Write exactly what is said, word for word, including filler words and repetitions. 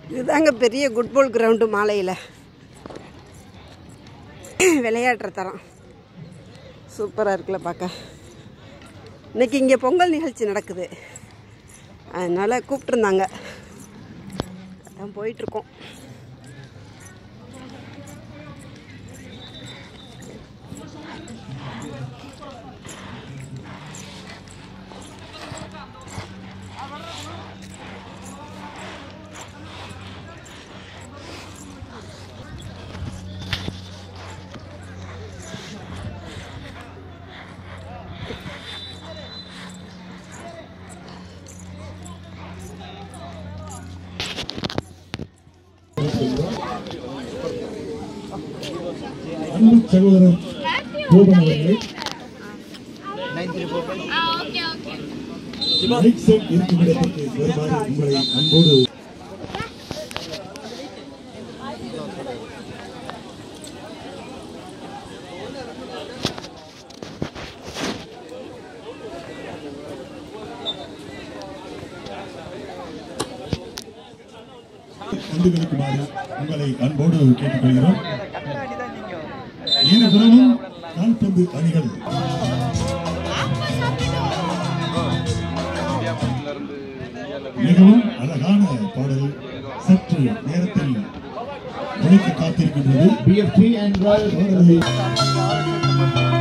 இதுதாங்க பெரிய football ground மாலையில் விளையாடுற தரம். சூப்பராக இருக்குல்ல பார்க்க. இன்றைக்கி இங்கே பொங்கல் நிகழ்ச்சி நடக்குது, அதனால் கூப்பிட்ருந்தாங்க, அதான் போயிட்டுருக்கோம். அன்பு சகோதரர் கோபன் அவர்களே, மைக் செட் இருக்கும் இடத்திற்கு வருமாறு உங்களை அன்போடு கண்டுகளிக்குமாறு உங்களை அன்போடு கேட்டுக்கொள்கிறோம். இருபுறமும் கால்பந்து அணிகள் மிகவும் அழகான பாடல் சற்று நேரத்தில் ஒழிக்க காத்திருக்கின்றது.